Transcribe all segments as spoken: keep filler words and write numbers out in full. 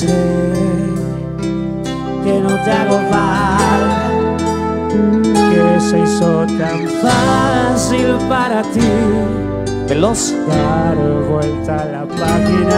Sé que no te hago falta, que se hizo tan fácil para ti Veloz. dar vuelta a la página.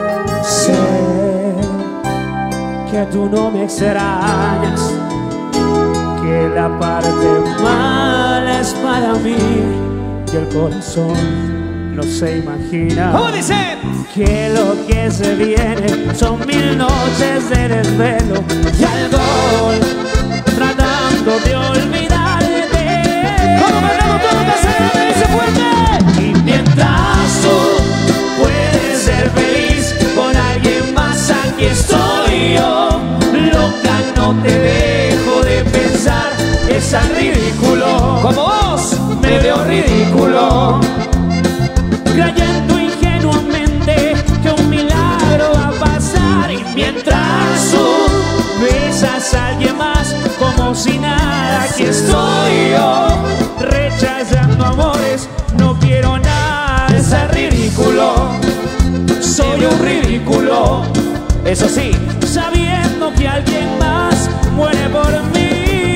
Sé que tú no me extrañas, que la parte mala es para mí y el corazón no se imagina. ¿Cómo dice? Que lo que se viene son mil noches de desvelo y alcohol tratando de olvidarte. ¿Cómo ganamos todo lo que se me dice fuerte? Y mientras tú puedes ser feliz con alguien más, aquí estoy yo. Loca, no te dejo de pensar, es tan ridículo. Como vos. Me veo ridículo, creyendo ingenuamente que un milagro va a pasar. Y mientras tú besas a alguien más como si nada, aquí estoy yo, rechazando amores, no quiero nada. Es tan ridículo, soy un ridículo, Eso sí. sabiendo que alguien más muere por mí.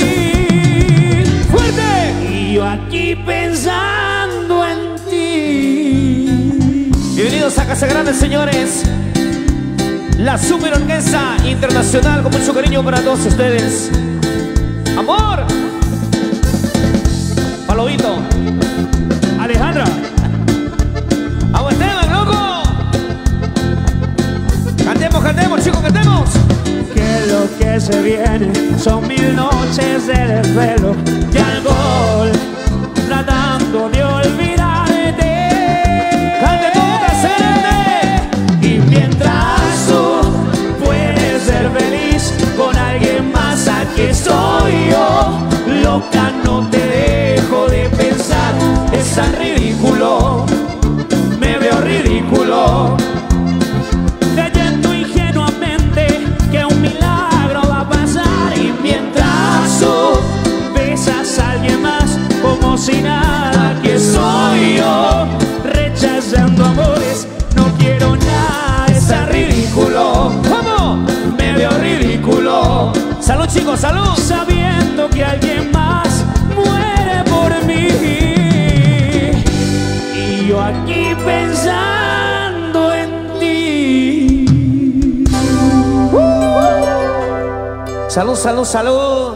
¡Fuerte! Y yo aquí pensando en ti. Bienvenidos a Casa Grande, señores. La super orquesta internacional con mucho cariño para todos ustedes. ¡Amor! Palomito. Alejandra, ¡Vamos, Esteban, loco! Cantemos, cantemos, chicos, cantemos. que lo que se viene son mil noches de desvelo y alcohol tratando de olvidarte. ¡Cante todo, Cacerone! Y mientras tú puedes ser feliz con alguien más, aquí estoy yo. Loca, no te dejo de pensar, es tan ridículo, me veo ridículo, creyendo ingenuamente que un milagro va a pasar. Y mientras tú besas a alguien más como si nada, aquí estoy yo, rechazando amores, no quiero nada. Es tan ridículo, ¿Cómo? me veo ridículo, ¡Salud, chicos, salud! sabiendo que alguien más muere por mí. Y yo aquí pensando en ti. ¡Salud, salud, salud!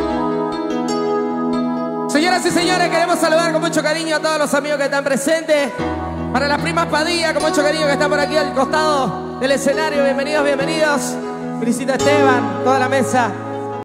Señoras y señores, queremos saludar con mucho cariño a todos los amigos que están presentes. Para las primas Padilla, con mucho cariño, que están por aquí al costado del escenario. Bienvenidos, bienvenidos. Felicito a Esteban, toda la mesa.